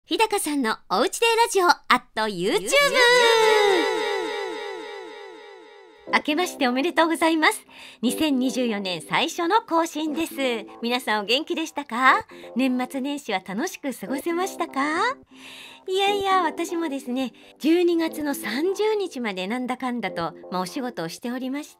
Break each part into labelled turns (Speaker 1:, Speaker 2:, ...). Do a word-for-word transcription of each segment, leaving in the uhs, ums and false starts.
Speaker 1: 日高さんのおうちでラジオアット YouTube。 明けましておめでとうございます。にせんにじゅうよねん最初の更新です。皆さんお元気でしたか？年末年始は楽しく過ごせましたか？いやいや、私もですね、じゅうにがつのさんじゅうにちまでなんだかんだと、まあ、お仕事をしておりまして、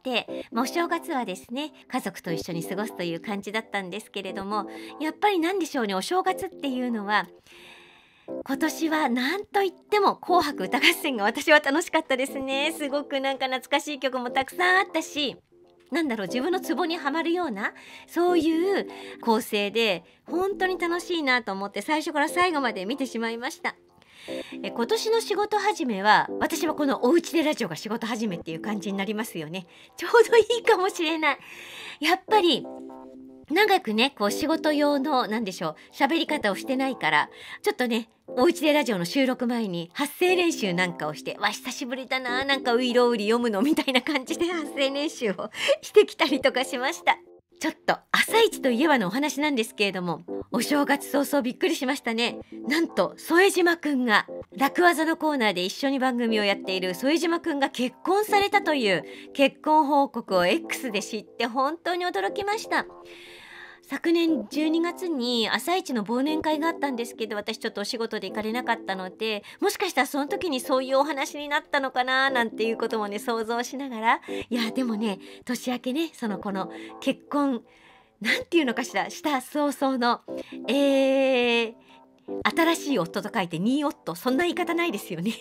Speaker 1: まあ、お正月はですね、家族と一緒に過ごすという感じだったんですけれども、やっぱりなんでしょうね、お正月っていうのは今年は何と言っても紅白歌合戦が私は楽しかったですね。すごくなんか懐かしい曲もたくさんあったし、なんだろう、自分のツボにはまるようなそういう構成で本当に楽しいなと思って最初から最後まで見てしまいました。え今年の仕事始めは、私はこのおうちでラジオが仕事始めっていう感じになりますよね。ちょうどいいかもしれない。やっぱり長くね、こう仕事用のなんでしょう、喋り方をしてないから、ちょっとね、おうちでラジオの収録前に発声練習なんかをして、わ、久しぶりだな、なんかウイロウリ読むのみたいな感じで発声練習をしてきたりとかしました。ちょっと朝一といえばのお話なんですけれども、お正月早々びっくりしましたね。なんと副島くんが楽ワザのコーナーで一緒に番組をやっている副島くんが結婚されたという結婚報告を X で知って本当に驚きました。昨年じゅうにがつに朝一の忘年会があったんですけど、私ちょっとお仕事で行かれなかったので、もしかしたらその時にそういうお話になったのかななんていうこともね、想像しながら、いやでもね、年明けね、そのこの結婚なんていうのかしら、した早々のえー、新しい夫と書いてニー夫、そんな言い方ないですよね。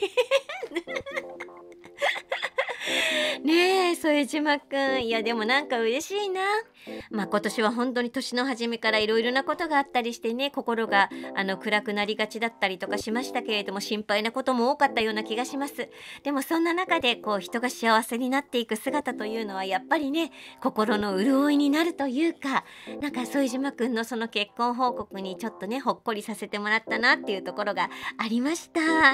Speaker 1: ねえ、副島くん。いや、でもなんか嬉しいな。まあ今年は本当に年の初めからいろいろなことがあったりしてね、心があの暗くなりがちだったりとかしましたけれども、心配なことも多かったような気がします。でもそんな中でこう人が幸せになっていく姿というのはやっぱりね、心の潤いになるというか、なんか副島くんのその結婚報告にちょっとね、ほっこりさせてもらったなっていうところがありました。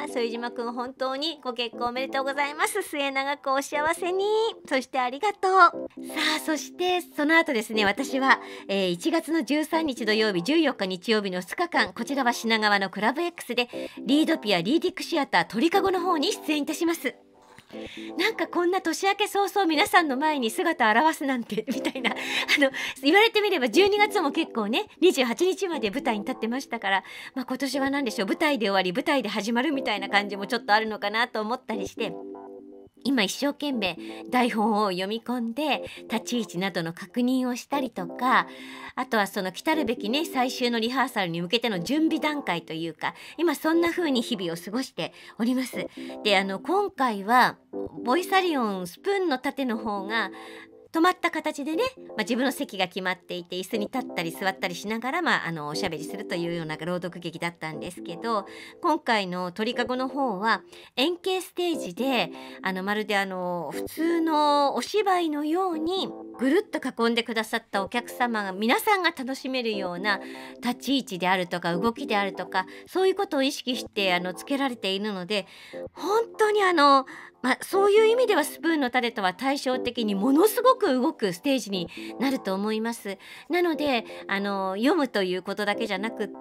Speaker 1: 副島くん本当にご結婚おめでとうございます。末永くお幸せに。そしてありがとう。さあ、そしてその後ですね、私は、えー、いちがつのじゅうさんにち土曜日、じゅうよっか日曜日のふつかかん、こちらは品川のクラブ X でリードピアリーディックシアター鳥かごの方に出演いたします。なんかこんな年明け早々皆さんの前に姿を現すなんてみたいな、あの言われてみればじゅうにがつも結構ね、にじゅうはちにちまで舞台に立ってましたから、まあ、今年は何でしょう、舞台で終わり舞台で始まるみたいな感じもちょっとあるのかなと思ったりして、今一生懸命台本を読み込んで立ち位置などの確認をしたりとか、あとはその来たるべきね、最終のリハーサルに向けての準備段階というか、今そんな風に日々を過ごしております。で、あの今回はボイサリオンスプーンの縦の方が止まった形でね、まあ、自分の席が決まっていて椅子に立ったり座ったりしながら、まあ、あのおしゃべりするというような朗読劇だったんですけど、今回の鳥かごの方は円形ステージで、あのまるであの普通のお芝居のようにぐるっと囲んでくださったお客様が皆さんが楽しめるような立ち位置であるとか動きであるとか、そういうことを意識してあのつけられているので、本当にあのまあ、そういう意味ではスプーンの種とは対照的にものすごく動くステージになると思います。なのであの読むということだけじゃなくって、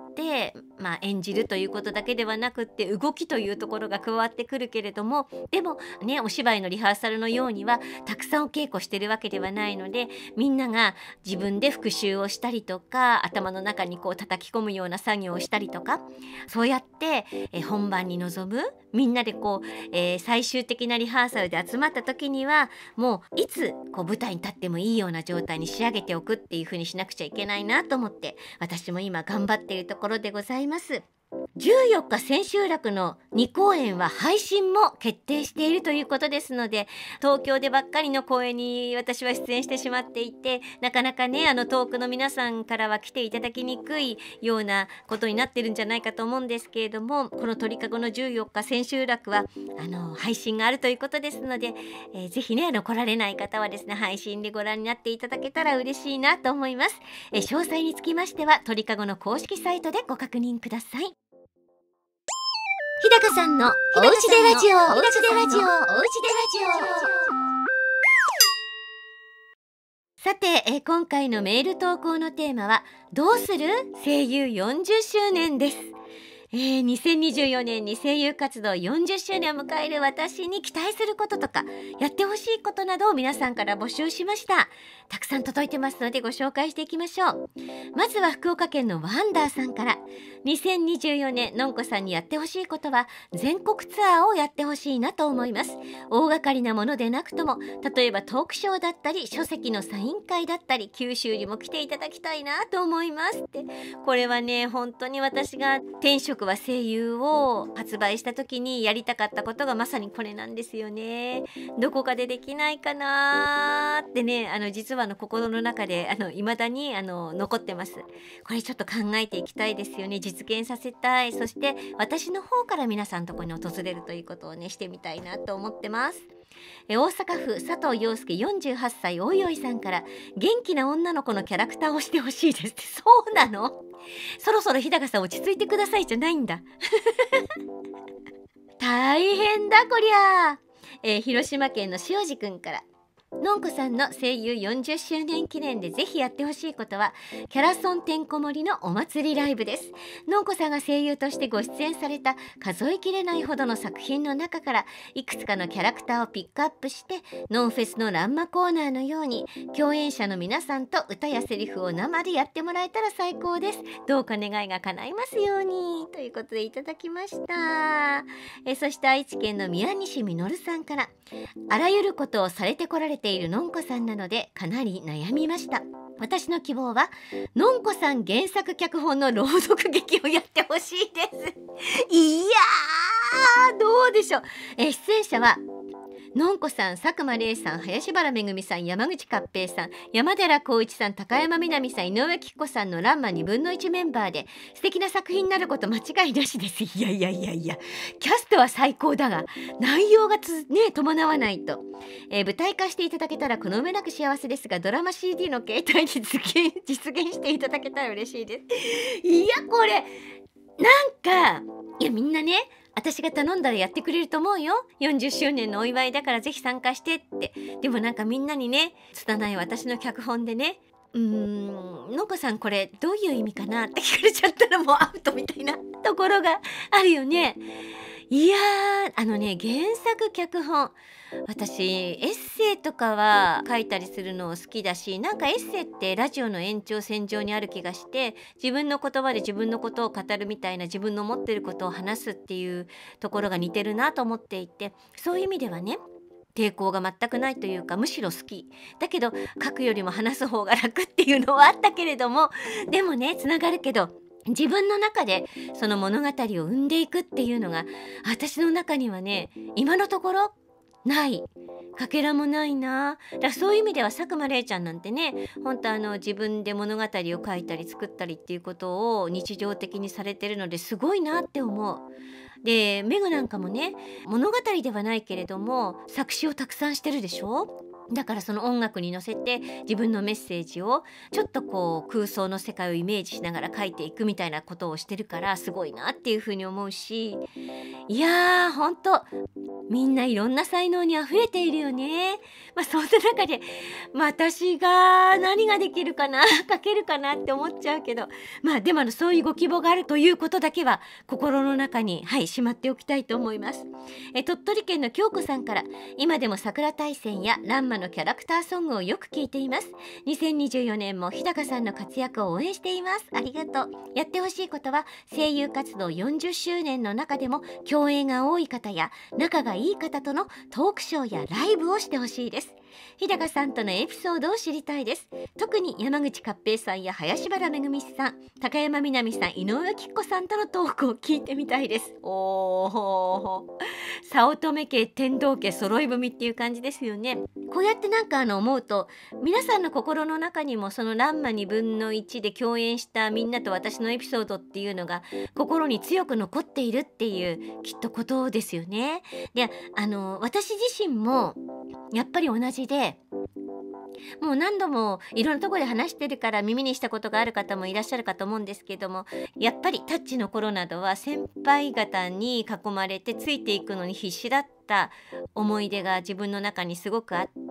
Speaker 1: まあ、演じるということだけではなくって動きというところが加わってくるけれども、でもね、お芝居のリハーサルのようにはたくさんお稽古してるわけではないので、みんなが自分で復習をしたりとか頭の中にこう叩き込むような作業をしたりとか、そうやってえ本番に臨むみんなでこう、えー最終的なリハーサルで集まった時にはもういつこう舞台に立ってもいいような状態に仕上げておくっていう風にしなくちゃいけないなと思って、私も今頑張っているところでございます。じゅうよっか千秋楽のにこうえんは配信も決定しているということですので、東京でばっかりの公演に私は出演してしまっていて、なかなかね、あの遠くの皆さんからは来ていただきにくいようなことになってるんじゃないかと思うんですけれども、この鳥かごのじゅうよっか千秋楽はあの配信があるということですので、えーぜひね、あの来られない方はですね、配信でご覧になっていただけたら嬉しいなと思います。えー詳細につきましては鳥かごの公式サイトでご確認ください。日高さんのおうちでラジオ、おうちでラジオ、おうちでラジオ。さて、えー今回のメール投稿のテーマはどうする声優よんじゅっしゅうねんです。 えー、にせんにじゅうよねんに声優活動よんじゅっしゅうねんを迎える私に期待することとかやってほしいことなどを皆さんから募集しました。たくさん届いてますのでご紹介していきましょう。まずは福岡県のワンダーさんから、にせんにじゅうよねんのんこさんにやってほしいことは全国ツアーをやってほしいなと思います。大掛かりなものでなくとも、例えばトークショーだったり書籍のサイン会だったり九州にも来ていただきたいなと思いますって。これはね、本当に私が転職は声優を発売した時にやりたかったことがまさにこれなんですよね。どこかでできないかなーってね、あの実はあの心の中であの未だにあの残ってます。これちょっと考えていきたいですよね。実現させたい。そして私の方から皆さんのところに訪れるということをねしてみたいなと思ってます。え大阪府佐藤陽介よんじゅうはっさいおいおいさんから、元気な女の子のキャラクターをしてほしいですって。そうなの？そろそろ日高さん落ち着いてくださいじゃないんだ。大変だこりゃ、えー、広島県の塩地くんから、のんこさんの声優よんじゅっしゅうねん記念でぜひやってほしいことはキャラソンてんこ盛りのお祭りライブです。のんこさんが声優としてご出演された数えきれないほどの作品の中からいくつかのキャラクターをピックアップして、ノンフェスのランマコーナーのように共演者の皆さんと歌やセリフを生でやってもらえたら最高です。どうか願いが叶いますようにということでいただきました。えそして愛知県の宮西みのるさんから、あらゆることをされてこられているのんこさんなのでかなり悩みました。私の希望はのんこさん原作脚本の朗読劇をやってほしいです。いやー、どうでしょう。え出演者はのんこさん、佐久間玲さん、林原めぐみさん、山口勝平さん、山寺宏一さん、高山みなみさん、井上貴子さんのランマにぶんのいちメンバーで素敵な作品になること間違いなしです。いやいやいやいや、キャストは最高だが内容がつ、ね、伴わないと、えー、舞台化していただけたらこの上なく幸せですが、ドラマ シーディー の携帯で実現、実現していただけたら嬉しいです。いやこれなんか、いやみんなね、私が頼んだらやってくれると思うよ。よんじゅっしゅうねんのお祝いだからぜひ参加してって。でもなんかみんなにね、拙い私の脚本でね、うーん、のこさんこれどういう意味かなって聞かれちゃったらもうアウトみたいなところがあるよね。いやー、あのね、原作脚本、私エッセイとかは書いたりするの好きだし、なんかエッセイってラジオの延長線上にある気がして、自分の言葉で自分のことを語るみたいな、自分の持ってることを話すっていうところが似てるなと思っていて、そういう意味ではね、抵抗が全くないというか、むしろ好きだけど書くよりも話す方が楽っていうのはあったけれども、でもねつながるけど、自分の中でその物語を生んでいくっていうのが私の中にはね、今のところない、かけらもないな。だからそういう意味では佐久間玲ちゃんなんてね、本当あの自分で物語を書いたり作ったりっていうことを日常的にされてるのですごいなって思う。でメグなんかもね、物語ではないけれども作詞をたくさんしてるでしょ。だからその音楽に乗せて自分のメッセージをちょっとこう空想の世界をイメージしながら書いていくみたいなことをしてるからすごいなっていうふうに思うし、いやーほんとみんないろんな才能にあふれているよね。まあそんな中で、まあ、私が何ができるかな書けるかなって思っちゃうけど、まあでもあのそういうご希望があるということだけは心の中にはいしまっておきたいと思います。え鳥取県の京子さんから、今でも桜大戦やランマのキャラクターソングをよく聞いています。にせんにじゅうよねんも日高さんの活躍を応援しています。ありがとう。やってほしいことは声優活動よんじゅっしゅうねんの中でも共演が多い方や仲がいい方とのトークショーやライブをしてほしいです。日高さんとのエピソードを知りたいです。特に山口勝平さんや林原めぐみさん、高山みなみさん、井上貴子さんとのトークを聞いてみたいです。おー、早乙女家天道家揃い踏みっていう感じですよね。こうやってなんかあの思うと、皆さんの心の中にもそのランマにぶんのいちで共演したみんなと私のエピソードっていうのが心に強く残っているっていうきっとことですよね。で、あの私自身もやっぱり同じで、もう何度もいろんなところで話してるから耳にしたことがある方もいらっしゃるかと思うんですけども、やっぱりタッチの頃などは先輩方に囲まれてついていくのに必死だった思い出が自分の中にすごくあっ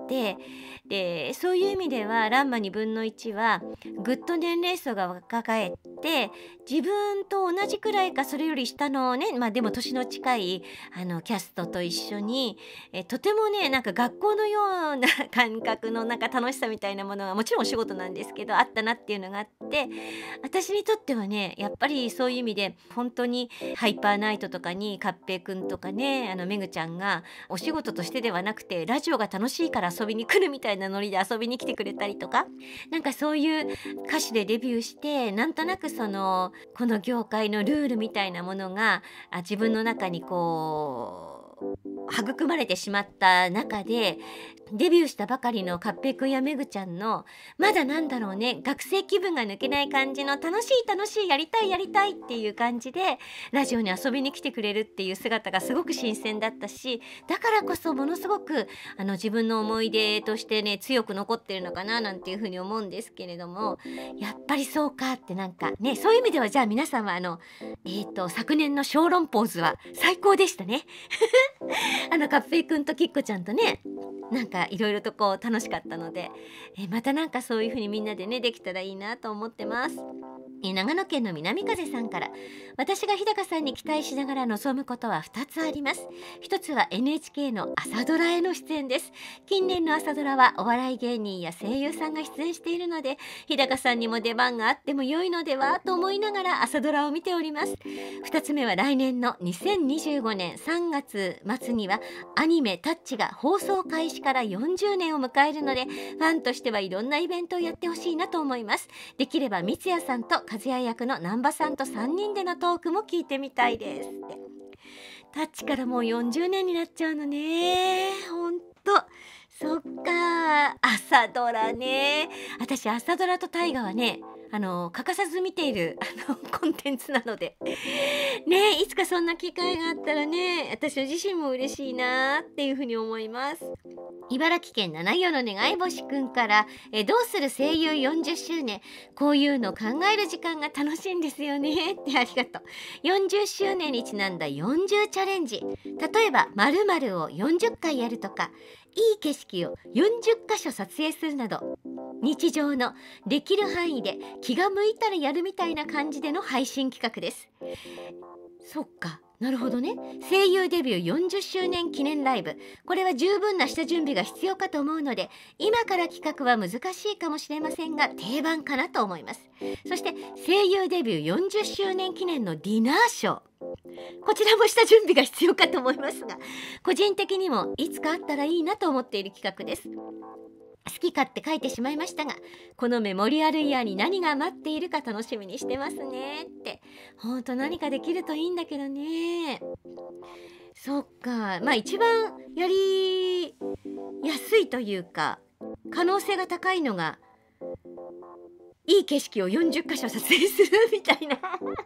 Speaker 1: て、でそういう意味ではランマにぶんのいちはぐっと年齢層が若返って自分と同じくらいかそれより下のね、まあでも年の近いあのキャストと一緒にえとてもねなんか学校のような感覚のなんか楽しさみたいなものがもちろんお仕事なんですけどあったなっていうのがあって、私にとってはねやっぱりそういう意味で本当にハイパーナイトとかにカッペイくんとかねあのめぐちゃんがお仕事としてではなくてラジオが楽しいから遊びに来るみたいなノリで遊びに来てくれたりとか、なんかそういう歌手でデビューしてなんとなくそのこの業界のルールみたいなものがあ自分の中にこう育まれてしまった中でデビューしたばかりのカッペイくんやめぐちゃんのまだなんだろうね学生気分が抜けない感じの楽しい楽しいやりたいやりたいっていう感じでラジオに遊びに来てくれるっていう姿がすごく新鮮だったし、だからこそものすごくあの自分の思い出としてね強く残ってるのかななんていうふうに思うんですけれども、やっぱりそうかってなんかねそういう意味ではじゃあ皆さんはあのえーと昨年の小籠ポーズは最高でしたねあのカッペイくんとキッコちゃんとねなんかいろいろとこう楽しかったので、えまたなんかそういう風にみんなでねできたらいいなと思ってます。え長野県の南風さんから、私が日高さんに期待しながら望むことはふたつあります。ひとつは エヌエイチケー の朝ドラへの出演です。近年の朝ドラはお笑い芸人や声優さんが出演しているので日高さんにも出番があっても良いのではと思いながら朝ドラを見ております。ふたつめは来年のにせんにじゅうごねんさんがつ末にはアニメタッチが放送開始からよんじゅうねんを迎えるのでファンとしてはいろんなイベントをやってほしいなと思います。できれば三ツ矢さんと和也役の南波さんとさんにんでのトークも聞いてみたいです。タッチからもうよんじゅうねんになっちゃうのね。ほんとそっか、朝ドラね。私朝ドラと大河はねあの欠かさず見ているあのコンテンツなのでね、いつかそんな機会があったらね私自身も嬉しいなっていうふうに思います。茨城県七夜の願い星くんからえどうする声優よんじゅっしゅうねん、こういうの考える時間が楽しいんですよねってありがとう。よんじゅっしゅうねんにちなんだよんじゅうチャレンジ、例えば〇〇をよんじゅっかいやるとかいい景色をよんじゅっかしょ撮影するなど日常のできる範囲で気が向いたらやるみたいな感じでの配信企画です。そっか、なるほどね。声優デビューよんじゅっしゅうねん記念ライブ、これは十分な下準備が必要かと思うので今から企画は難しいかもしれませんが定番かなと思います。そして声優デビューよんじゅっしゅうねん記念のディナーショー、こちらも下準備が必要かと思いますが個人的にもいつかあったらいいなと思っている企画です。好き勝手書いてしまいましたがこのメモリアルイヤーに何が待っているか楽しみにしてますねって。ほんと何かできるといいんだけどね。そっか、まあ一番やりやすいというか可能性が高いのがいい景色をよんじゅっかしょ撮影するみたいな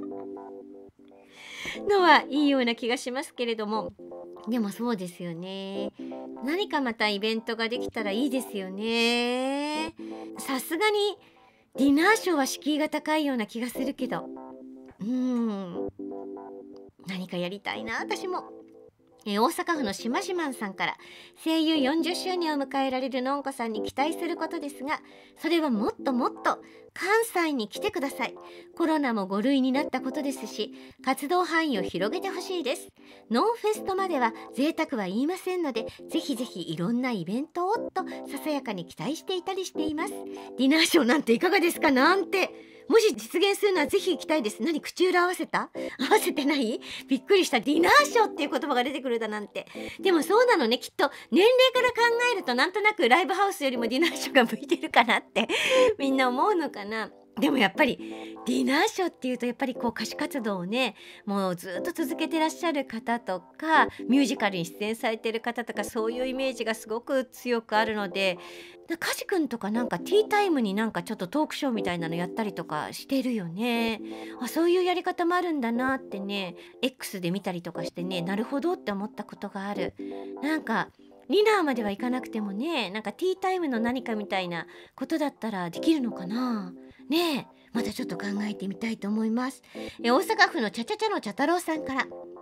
Speaker 1: のはいいような気がしますけれども、でもそうですよね。何かまたイベントができたらいいですよね。さすがにディナーショーは敷居が高いような気がするけど、うーん何かやりたいな私も。えー大阪府のしましまんさんから、声優よんじゅっしゅうねんを迎えられるのんこさんに期待することですが、それはもっともっと関西に来てください。コロナもご類になったことですし活動範囲を広げてほしいです。ノンフェストまでは贅沢は言いませんのでぜひぜひいろんなイベントをとささやかに期待していたりしています。ディナーショーなんていかがですかなんて、もし実現するのはぜひ行きたいです。何、口裏合わせた合わせてない？びっくりした。ディナーショーっていう言葉が出てくるだなんて。でもそうなのね、きっと年齢から考えるとなんとなくライブハウスよりもディナーショーが向いてるかなってみんな思うのかな。でもやっぱりディナーショーっていうとやっぱりこう歌手活動をねもうずっと続けてらっしゃる方とかミュージカルに出演されてる方とかそういうイメージがすごく強くあるので、カジ君とかなんかティータイムになんかちょっとトークショーみたいなのやったりとかしてるよね。あ、そういうやり方もあるんだなってね X で見たりとかしてね、なるほどって思ったことがある。なんかディナーまではいかなくてもね、なんかティータイムの何かみたいなことだったらできるのかなねえ、またちょっと考えてみたいと思います。え大阪府のちゃちゃちゃの茶太郎さんから、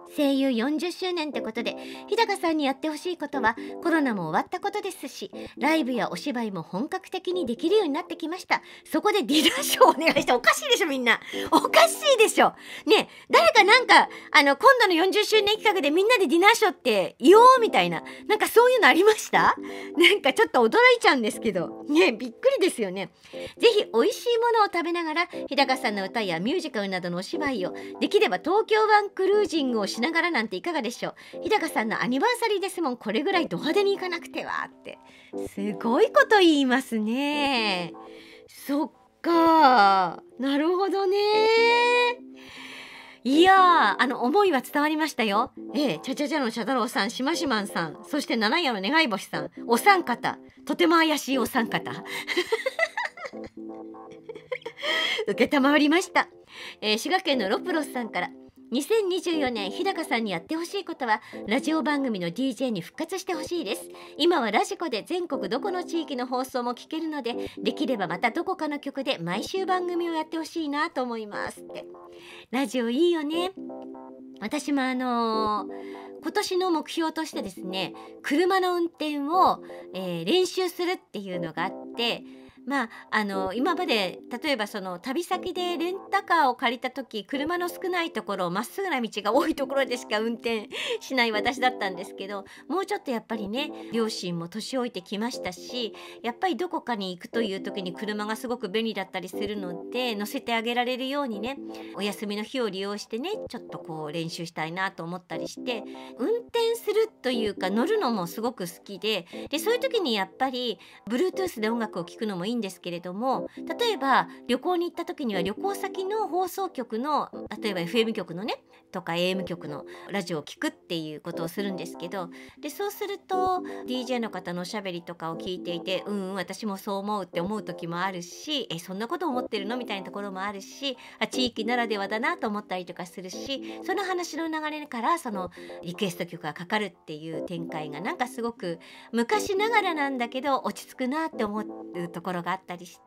Speaker 1: 声優よんじゅっしゅうねんってことで、日高さんにやってほしいことはコロナも終わったことですし、ライブやお芝居も本格的にできるようになってきました。そこでディナーショーをお願いして。おかしいでしょみんな、おかしいでしょね。誰かなんかあの今度のよんじゅっしゅうねん企画でみんなでディナーショーって言おうみたいな、なんかそういうのありました？なんかちょっと驚いちゃうんですけどね、びっくりですよね。ぜひ美味しいものを食べながら日高さんの歌やミュージカルなどのお芝居を、できれば東京湾クルージングをしながらなんていかがでしょう。日高さんのアニバーサリーですもん、これぐらいド派手に行かなくてはって。すごいこと言いますね。そっか、なるほどね。いやー、あの思いは伝わりましたよ。ええ、ちゃちゃちゃの茶太郎さん、しましまんさん、そして七夜の願い星さん、お三方、とても怪しいお三方受けたまわりました。えー、滋賀県のロプロスさんから、にせんにじゅうよねん日高さんにやってほしいことはラジオ番組の ディージェー に復活してほしいです。今はラジコで全国どこの地域の放送も聞けるので、できればまたどこかの局で毎週番組をやってほしいなと思いますって。ラジオいいよね。私もあのー、今年の目標としてですね、車の運転を、えー、練習するっていうのがあって、まあ、あの今まで例えばその旅先でレンタカーを借りた時、車の少ないところ、まっすぐな道が多いところでしか運転しない私だったんですけど、もうちょっとやっぱりね、両親も年老いてきましたし、やっぱりどこかに行くという時に車がすごく便利だったりするので、乗せてあげられるようにね、お休みの日を利用してね、ちょっとこう練習したいなと思ったりして、運転するというか乗るのもすごく好きで、でそういう時にやっぱり Bluetooth で音楽を聴くのもいいんですけれども、例えば旅行に行った時には旅行先の放送局の、例えば エフエム 局のねとか エーエム 局のラジオを聞くっていうことをするんですけど、でそうすると ディージェー の方のおしゃべりとかを聞いていて、うん、うん、私もそう思うって思う時もあるし、えそんなこと思ってるのみたいなところもあるし、あ地域ならではだなと思ったりとかするし、その話の流れからそのリクエスト曲がかかるっていう展開がなんかすごく昔ながらなんだけど落ち着くなって思うところがあったりして、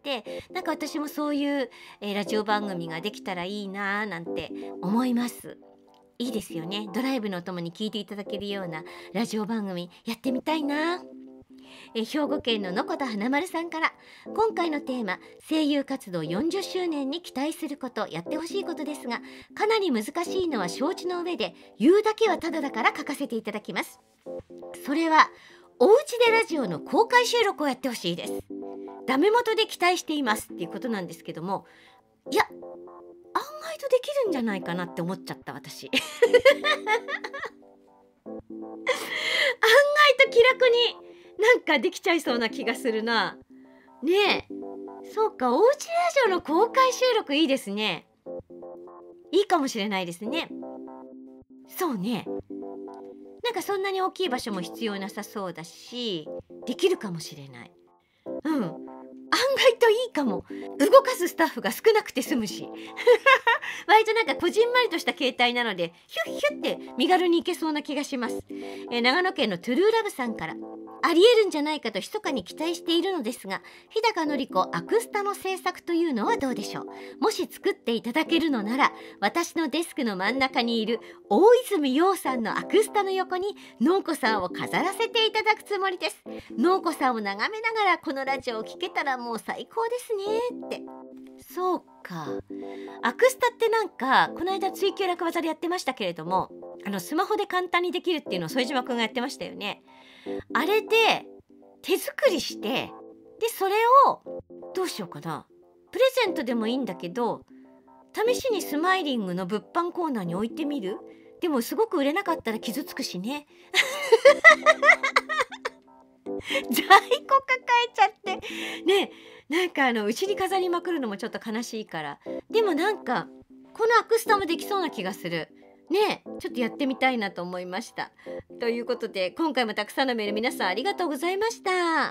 Speaker 1: なんか私もそういう、えーラジオ番組ができたらいいなーなんて思います。いいですよね。ドライブのお供に聞いていただけるようなラジオ番組やってみたいな。えー兵庫県ののこた花丸さんから、今回のテーマ声優活動よんじゅっしゅうねんに期待すること、やってほしいことですが、かなり難しいのは承知の上で、言うだけはただだから書かせていただきます。それはおうちでラジオの公開収録をやってほしいです。ダメ元で期待していますっていうことなんですけども、いや案外とできるんじゃないかなって思っちゃった私案外と気楽になんかできちゃいそうな気がするな。ねえ、そうか、おうちラジオの公開収録いいですね。いいかもしれないですね。そうね、なんかそんなに大きい場所も必要なさそうだし、できるかもしれない。うん、案外といいかも。動かすスタッフが少なくて済むし割となんかこじんまりとした携帯なので、ヒュッヒュッって身軽にいけそうな気がします。えー長野県のトゥルーラブさんから、ありえるんじゃないかと密かに期待しているのですが、日高のり子アクスタの制作というのはどうでしょう。もし作っていただけるのなら、私のデスクの真ん中にいる大泉洋さんのアクスタの横にのんこさんを飾らせていただくつもりです。のんこさんを眺めながらこのラジオを聴けたらもう最高ですねって。そうか、アクスタってなんかこの間追求楽技でやってましたけれども、あのスマホで簡単にできるっていうのを副島くんがやってましたよね。あれで手作りして、でそれをどうしようかな、プレゼントでもいいんだけど、試しにスマイリングの物販コーナーに置いてみる。でもすごく売れなかったら傷つくしね在庫抱えちゃってね、なんかあのうちに飾りまくるのもちょっと悲しいから。でもなんかこのアクスタもできそうな気がするね。ちょっとやってみたいなと思いました。ということで今回もたくさんのメール皆さんありがとうございました。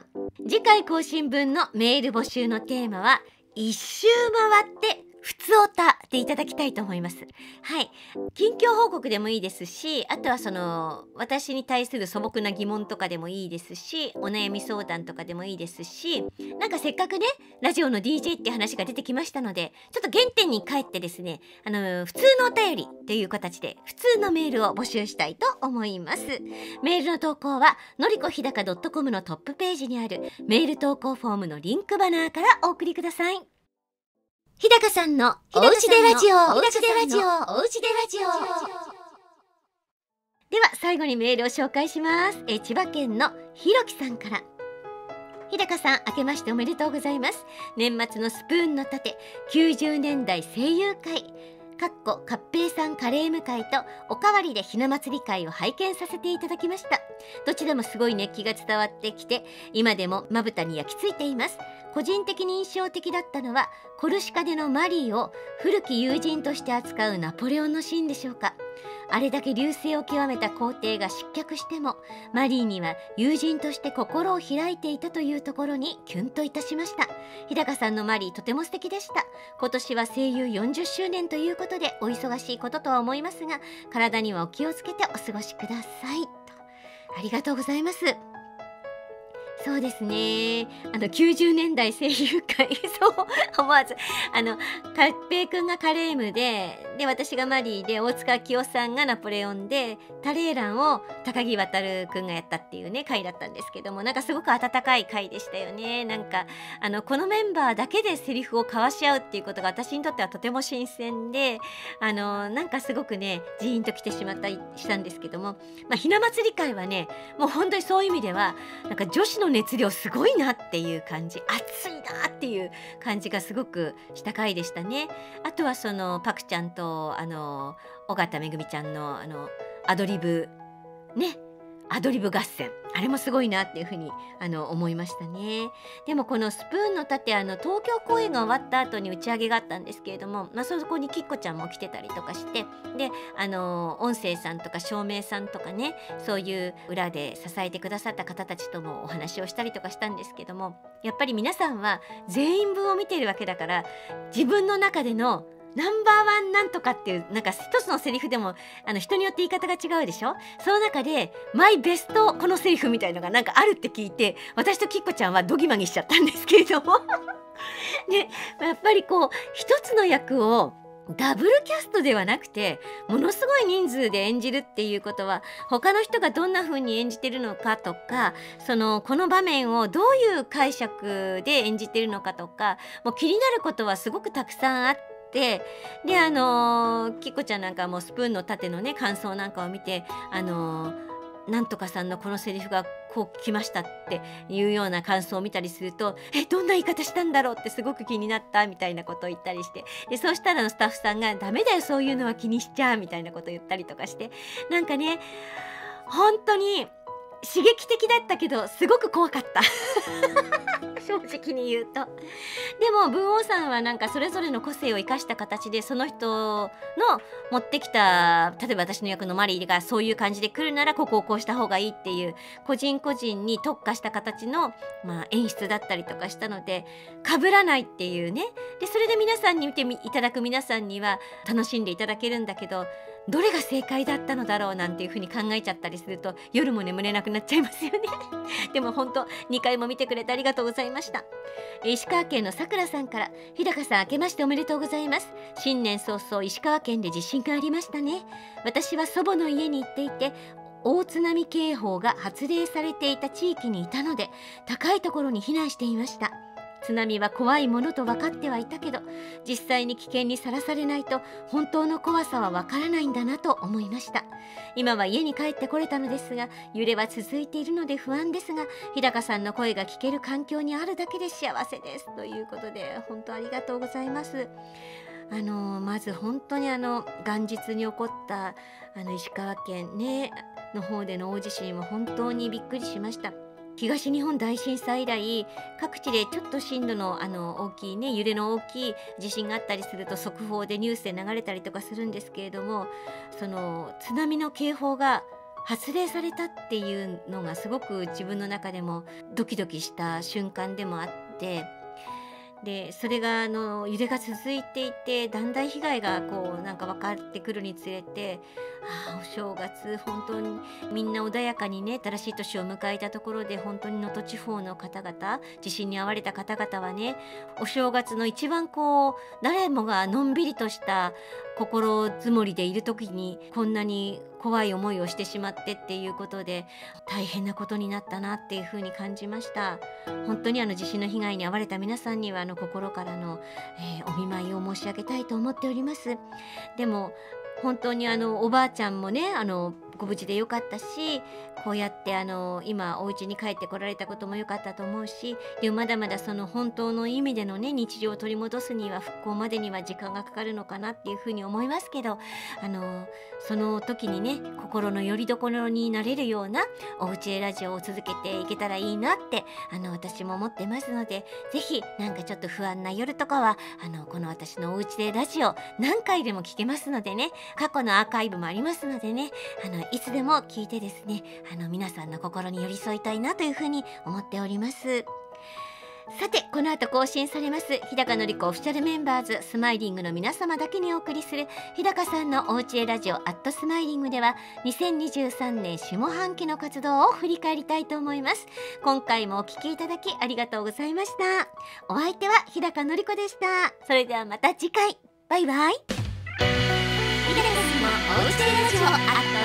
Speaker 1: 次回更新分のメール募集のテーマは、一周回ってふつおたでいただきたいと思います。はい。近況報告でもいいですし、あとはその私に対する素朴な疑問とかでもいいですし、お悩み相談とかでもいいですし、なんかせっかくねラジオの ディージェー って話が出てきましたので、ちょっと原点に帰ってですね、あの普通のお便りという形で普通のメールを募集したいと思います。メールの投稿はのりこひだか .com のトップページにあるメール投稿フォームのリンクバナーからお送りください。日高さんのおうちでラジオ、おうちでラジオ、おうちでラジオ。では最後にメールを紹介します。え千葉県のひろきさんから。日高さん、明けましておめでとうございます。年末のスプーンの盾きゅうじゅうねんだい声優会かっこ合併さんカレーム会とおかわりでひな祭り会を拝見させていただきました。どちらもすごい熱気が伝わってきて、今でもまぶたに焼き付いています。個人的に印象的だったのはコルシカでのマリーを古き友人として扱うナポレオンのシーンでしょうか。あれだけ隆盛を極めた皇帝が失脚しても、マリーには友人として心を開いていたというところにキュンといたしました。日高さんのマリー、とても素敵でした。今年は声優よんじゅっしゅうねんということでお忙しいこととは思いますが、体にはお気をつけてお過ごしくださいと。ありがとうございます。そうですね、あのきゅうじゅうねんだい声優界そう思わずあの勝平くんがカレームでで私がマリーで、大塚明夫さんがナポレオンで、タレーランを高木渉くんがやったっていうね回だったんですけども、なんかすごく温かい回でしたよね。なんかあのこのメンバーだけでセリフを交わし合うっていうことが私にとってはとても新鮮で、あのなんかすごくねジーンと来てしまったりしたんですけども、まあ、ひな祭り会はね、もう本当にそういう意味ではなんか女子の熱量すごいなっていう感じ、熱いなっていう感じがすごくした回でしたね。あとはそのパクちゃんとあの尾形めぐみちゃんのあのアドリブね、アドリブ合戦、あれもすごいなっていうふうにあの思いましたね。でもこのスプーンの盾、あの東京公演が終わった後に打ち上げがあったんですけれども、まあ、そこにきっこちゃんも来てたりとかして、であの音声さんとか照明さんとかね、そういう裏で支えてくださった方たちともお話をしたりとかしたんですけども、やっぱり皆さんは全員分を見ているわけだから、自分の中でのナンバーワンなんとかっていうなんか一つのセリフでもあの人によって言い方が違うでしょ。その中でマイベストこのセリフみたいのがなんかあるって聞いて、私ときっこちゃんはドギマギしちゃったんですけれどもね、やっぱりこう一つの役をダブルキャストではなくてものすごい人数で演じるっていうことは、他の人がどんな風に演じてるのかとか、そのこの場面をどういう解釈で演じてるのかとか、もう気になることはすごくたくさんあって、であのー、きっこちゃんなんかもスプーンの盾のね感想なんかを見て、あのー、なんとかさんのこのセリフがこう来ましたっていうような感想を見たりすると、えどんな言い方したんだろうってすごく気になったみたいなことを言ったりして、でそうしたらのスタッフさんがダメだよそういうのは気にしちゃうみたいなことを言ったりとかして、なんかね本当に刺激的だったけどすごく怖かった正直に言うと。でも文王さんはなんかそれぞれの個性を生かした形で、その人の持ってきた、例えば私の役のマリーがそういう感じで来るならここをこうした方がいいっていう個人個人に特化した形の、まあ、演出だったりとかしたので、被らないっていうね。でそれで皆さんに見ていただく皆さんには楽しんでいただけるんだけど、どれが正解だったのだろうなんていう風に考えちゃったりすると夜も眠れなくなっちゃいますよねでも本当にかいも見てくれてありがとうございました。石川県のさくらさんから、日高さん明けましておめでとうございます。新年早々石川県で地震がありましたね。私は祖母の家に行っていて、大津波警報が発令されていた地域にいたので高いところに避難していました。津波は怖いものと分かってはいたけど、実際に危険にさらされないと本当の怖さは分からないんだなと思いました。今は家に帰ってこれたのですが、揺れは続いているので不安ですが、日高さんの声が聞ける環境にあるだけで幸せですということで、本当ありがとうございます。あのまず本当にあの元日に起こったあの石川県、ね、の方での大地震は本当にびっくりしました。東日本大震災以来、各地でちょっと震度の、あの大きいね揺れの大きい地震があったりすると速報でニュースで流れたりとかするんですけれども、その津波の警報が発令されたっていうのがすごく自分の中でもドキドキした瞬間でもあって、 でそれがあの揺れが続いていて、だんだん被害がこうなんか分かってくるにつれて、ああお正月本当にみんな穏やかにね新しい年を迎えたところで、本当に能登地方の方々、地震に遭われた方々はね、お正月の一番こう誰もがのんびりとした心づもりでいる時にこんなに怖い思いをしてしまってっていうことで、大変なことになったなっていうふうに感じました。本当にあの地震の被害に遭われた皆さんにはあの心からの、えーお見舞いを申し上げたいと思っております。でも本当にあのおばあちゃんもね、あのご無事でよかったし、こうやってあの今お家に帰ってこられたこともよかったと思うし、でもまだまだその本当の意味でのね日常を取り戻すには、復興までには時間がかかるのかなっていうふうに思いますけど、あのその時にね心の拠り所になれるようなおうちでラジオを続けていけたらいいなってあの私も思ってますので、ぜひなんかちょっと不安な夜とかはあのこの私のおうちでラジオ何回でも聞けますのでね、過去のアーカイブもありますのでね、あのいつでも聞いてですね、あの皆さんの心に寄り添いたいなというふうに思っております。さてこの後更新されます日高のり子オフィシャルメンバーズスマイリングの皆様だけにお送りする日高さんのおうちへラジオアットスマイリングでは、にせんにじゅうさんねん下半期の活動を振り返りたいと思います。今回もお聞きいただきありがとうございました。お相手は日高のり子でした。それではまた次回、バイバイ。日高さんのおうちへラジオアット